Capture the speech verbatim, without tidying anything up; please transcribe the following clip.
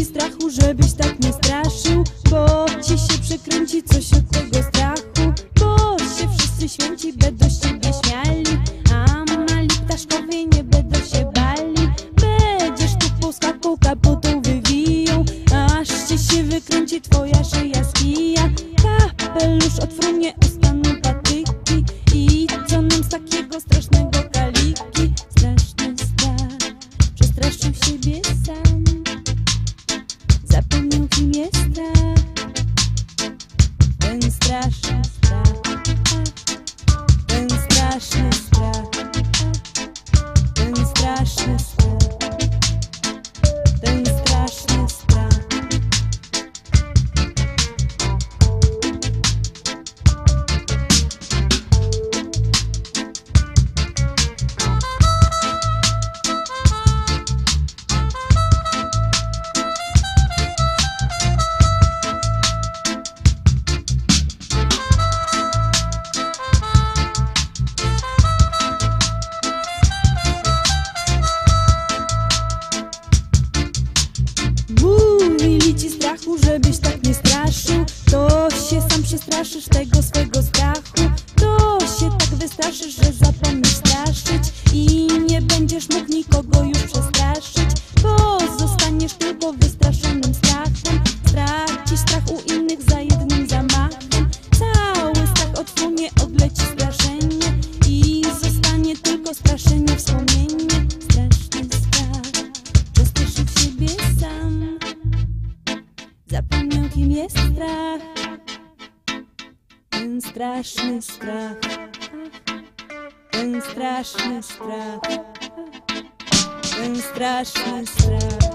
ci strachu, żebyś tak nie straszył, bo ci się przekręci coś od tego strachu, bo się wszyscy święci będą z ciebie śmiali, a mali ptaszkowie nie będą się bali. Będziesz tu poskakał, kapotą wywiją, aż ci się wykręci twoja szyja z kija. Kapelusz odfrunie, ustaną patyki i co nam z takiego strasznego kaliki? Straszny strach, przestraszył siebie sam, zapomniał kim jest strach. Ten straszny strach, ten straszny strach, ten straszny strach, ten straszny strach. Mówili ci strachu, żebyś tak nie straszył, to się sam przestraszysz tego swego strachu, to się tak wystraszysz, że zapomnisz straszyć i nie będziesz mógł nikogo już przestraszyć, bo zostaniesz tylko wystraszonym strachem. Stracisz strach u innych za jednym zamachem, cały strach odfrunie, odleci straszenie i zostanie tylko straszenie, wspomnienie. Straszny strach, przestraszył siebie sam, zapomniał kim jest strach. Ten straszny strach, ten straszny strach, ten straszny strach.